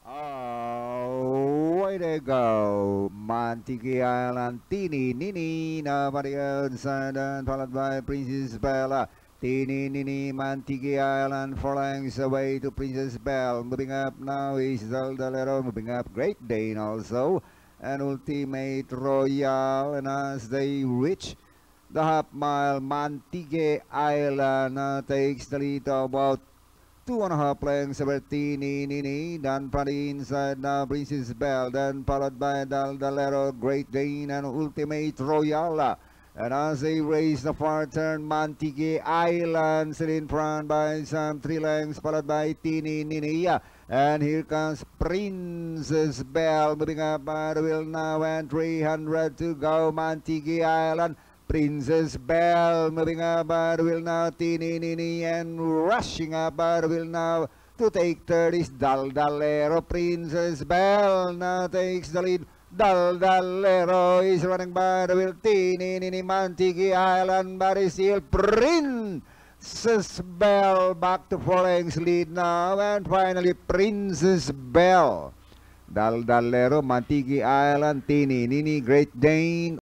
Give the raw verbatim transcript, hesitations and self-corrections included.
Oh, way to go. Mantiki Island, Teeny Nini, nobody outside, and followed by Princess Bella. Teeny Nini, Mantiki Island, four lengths away to Princess Belle. Moving up now is Zaldalero, moving up Great Dane also. And Ultimate Royal, and as they reach the half mile, Mantique Island uh, takes the lead about two and a half lengths over Teeny Nini, then from the inside now Princess Belle, then followed by Daldalero, Great Dane, and Ultimate Royal. And as they race the far turn, Mantique Island still in front by some three lengths, followed by Teeny Nini. And here comes Princess Belle moving up by the wheel now, and three hundred to go. Mantique Island, Princess Belle moving up by the wheel now, Teeny Nini, and rushing up by the wheel now to take third is Daldalero. Princess Belle now takes the lead. Daldalero is running by the wheel. Teeny Nini, Mantique Island, but is still Princess Belle back to four lengths lead now, and finally Princess Belle. Daldalero, Mantique Island, Teeny Nini, Great Dane.